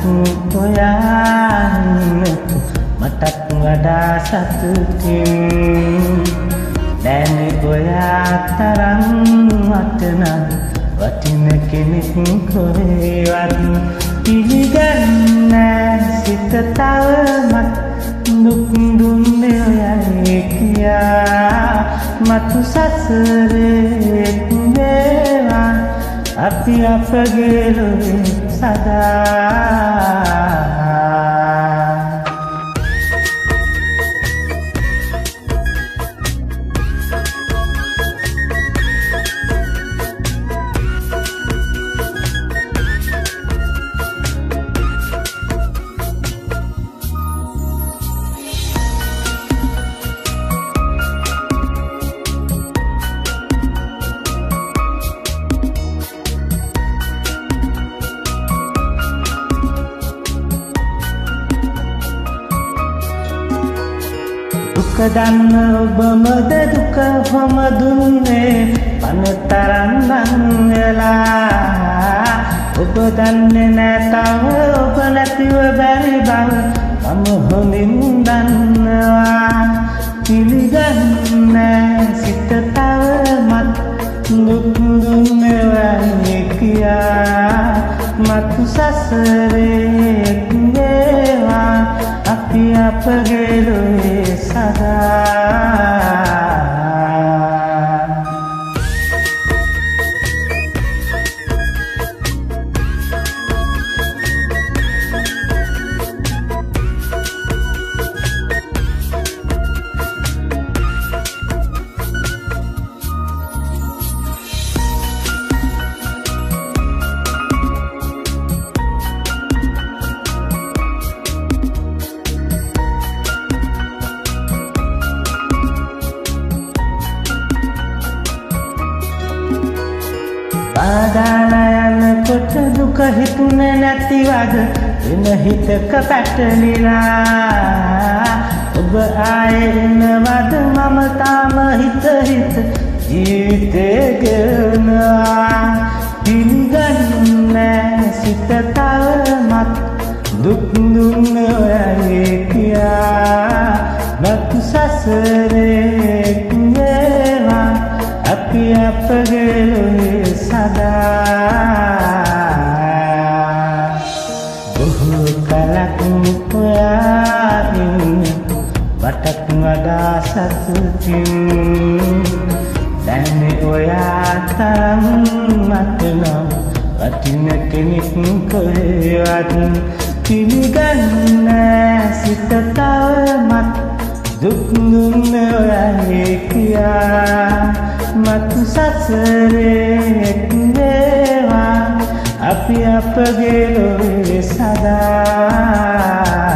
හොයාන්නට මටත් වඩා සතුටින් දැනෙ ඔයා තරම් වටනම් වටින කෙනෙක් කොහෙවත් පිළිගන්නේ සිත තවමත් දුක් දුන්නේ ඔයයි කියා මතු සසරේ වේවා අපි අපගේ ලොවේ සදා දුක දන්න ඔබමද දුක හොම දුන්නේ පනතරම් දන්නලා ඔබ දන්නේ නැ තව ඔබ නැතිව බැරි බව මම හොඳින් දන්නවා පිළිගන්නේ සිත තවමත් දුක් දුන්නේ ඔයයි කියා මතු සසරේ වේවා අපි අපගේ ලොවේ සදා පාදාන යනකොට දුක හිතුනේ නැතිවද එන හිතක පැටලිලා ඔබ ආයේ එනවද මම තාම හිත ජීවිතේ ගෙවනවා පිළිගන්නේ සිත තවමත් දුක් දුන්නේ ඔයයි කියා මතු සසරේ වේවා අපි අපගේ ලොවේ සදා බොහෝ කලක් ඔයා ඉන්න වටත් වඩා සතුටින් දැනෙ ඔයා තරම් මතනම් වටින කෙනෙක් කොහෙවත් පිළිගන්නේ සිත තවමත් දුක් දුන්නේ ඔයයි කියා මතු සසරේ වේවා අපි අපගේ ලොවේ සදා